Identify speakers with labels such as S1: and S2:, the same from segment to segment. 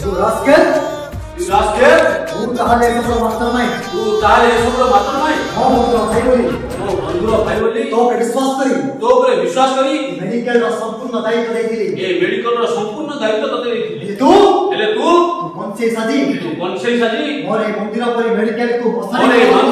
S1: rascal!
S2: You rascal!
S1: तू ताले सबरो mastermind.
S2: तू ताले सबरो mastermind.
S1: ମୋ ବନ୍ଧୁର ଭାଇ ବୋଲି
S2: तो
S1: ବିଶ୍ୱାସ କରି
S2: विश्वास करी
S1: ମେଡିକାଲ ର ସମ୍ପୂର୍ଣ୍ଣ ଦାୟିତ୍ୱ ଦେଇଥିଲି।
S2: ए मेडिकल ର संपूर्ण दायित्व तते देथिले।
S1: तू
S2: कौनसे साजी
S1: मोरे मंदिर परी मेडिकल को
S2: मेडिकल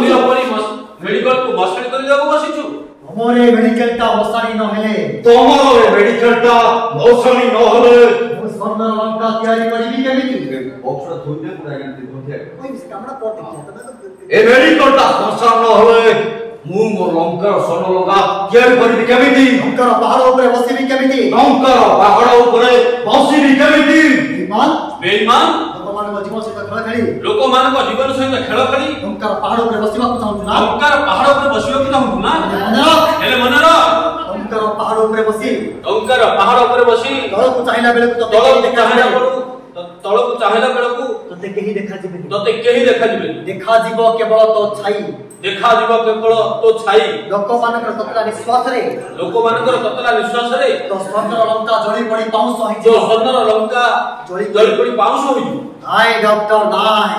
S2: को बसाणी करी जाबो बसिछु।
S1: मोरे मेडिकल ता बसाणी न हेले
S3: तोमरे मेडिकल ता बसाणी न हेले
S1: मो स्वर्ण लंका तयारी करबी केमिति
S3: बॉक्सर धोइते पुरा गंती धोते
S1: कोई कामना पड़ते
S3: ए मेडिकल ता बसाण न हेले मु मो लंका स्वर्ण लंका तयारी करबी केमिति
S1: लंकार पहाड़ ऊपर बसिबी केमिति
S3: लंकार पहाड़ ऊपर बसिबी केमिति
S2: बेईमान
S1: लोकमान को जीवन सहित खेल खेली
S2: लंकार पहाड़ ऊपर बसिबा को चाहू ना
S1: लंकार पहाड़ ऊपर बसिबा को चाहू ना
S2: हेले मनरा
S1: लंकार पहाड़ ऊपर बसी
S2: तळ को चाहला बेले को तळ को चाहला बेले को
S1: तते केही देखा जिबे
S2: देखा जीव
S1: केवल तो छाई
S2: तो छाई
S1: लोकमानकर ततला विश्वास रे तो स्वर्ण लंका जळी पड़ी पाउस होई
S2: जो स्वर्ण लंका जळी पड़ी पाउस होई
S1: हाय डॉक्टर नाय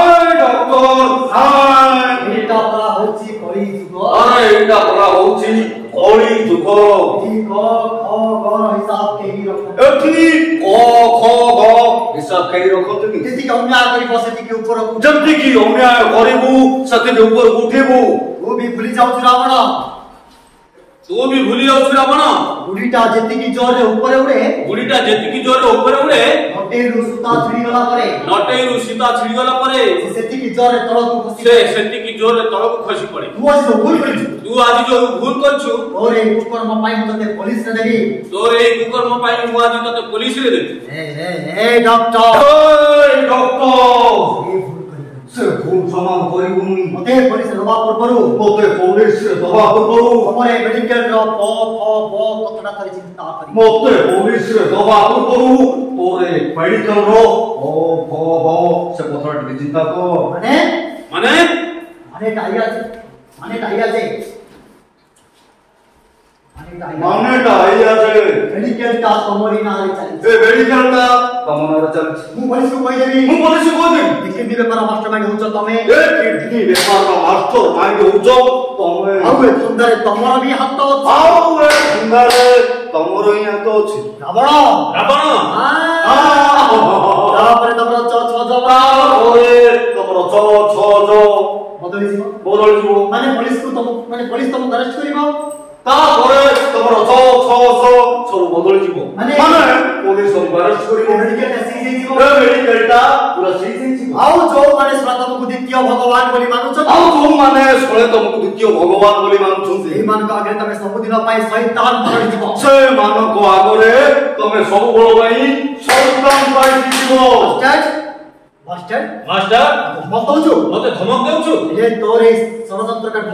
S1: एटा परा होची कली जुग
S3: अरे एटा परा होची कली जुग
S1: ई क ख ग हिसाब केही रख
S3: एथि क ख ग हिसाब केही रखत कि
S1: जेति अन्याय करी बसेति के ऊपर
S3: जति कि अन्याय करिबु सते ऊपर उठिबु
S1: वो भी भूली जाऊ रावण गुडीटा जेति की जोर रे ऊपर उड़े नटेरु सुता छिड़ी गला परे सेति की जोर रे तळकु खसी पड़े तू आज जो भूल करछु और ए कुकर्म पाई तते पुलिस रे देबी ए डॉक्टर
S3: से भूल समान करिबुनी
S1: मते पुलिस दबा परबरु हमरे मेडिकल रो प फ ब कतना करी चिंता करी
S3: मते पुलिस रे दबा परबरु तोरे मेडिकल रो ओ फ ब से कथा टिके चिंता को माने
S1: टाइगर मेडिकल ता तमरी नारे चली मु पुलिस को कहि देबी किडनी व्यापार मास्टरमाइंड होछ तमे
S3: किडनी व्यापार मास्टरमाइंड होछ तमे
S1: आउ सुंदर तमरा भी हाथ
S3: तमरो ही हाथ अछि
S2: रावण
S1: तापर तमरा छ जबा
S3: ओए तमरो छ जो बदली जीवो
S1: माने पुलिस तुम अरेस्ट करिबो
S3: तापर तमरो छ सब बदली जीवो माने पुलिस हम अरेस्ट करिबो
S1: मेडिकल टा सीज जीवो
S3: मेडिकल टा पूरा सीज जीवो
S1: आउ जो माने तुमको द्वितीय भगवान बोली मानुछ
S3: आउ जो माने तुमको द्वितीय भगवान बोली मानुछ
S1: ए मान का आगे तमे सब दिन पाई शैतान पकड़ जीवो
S3: से मान को आगरे तमे सब बळ भाई शैतान पाई जीवो
S1: मास्टर
S2: मते धमक देउछु
S1: हे तोरे षडयंत्रकारी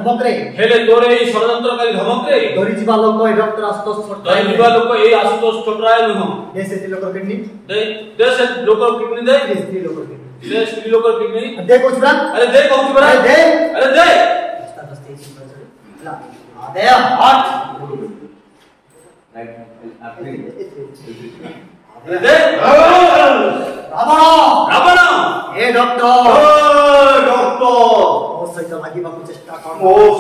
S1: धमक रे डरी जीवा लोक ए डॉक्टर आशुतोष छोटराय नुह दे से लोक किडनी दे स्त्री लोक किडनी दे कुछ बरा अरे दे हट रावण ए डॉक्टर ओ सहित लागिबाकू चेष्टा कर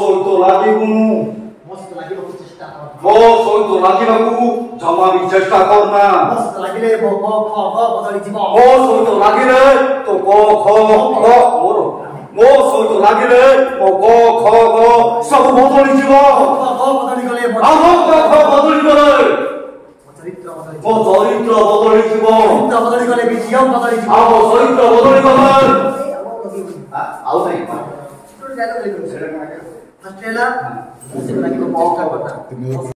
S3: जमा भी चेष्टा करना
S1: लागिले ब क ख ग बदली जीव
S3: लागिले तो क ख ग मो सहित लागिले ओ क ख ग सब बदली जीव
S1: बदली गले
S3: बदली गले चरित्र बदली जीव
S1: बदली गले विजय बदली जीव
S3: चरित्र बदली गले आउ नहीं
S1: फर्स्ट लेला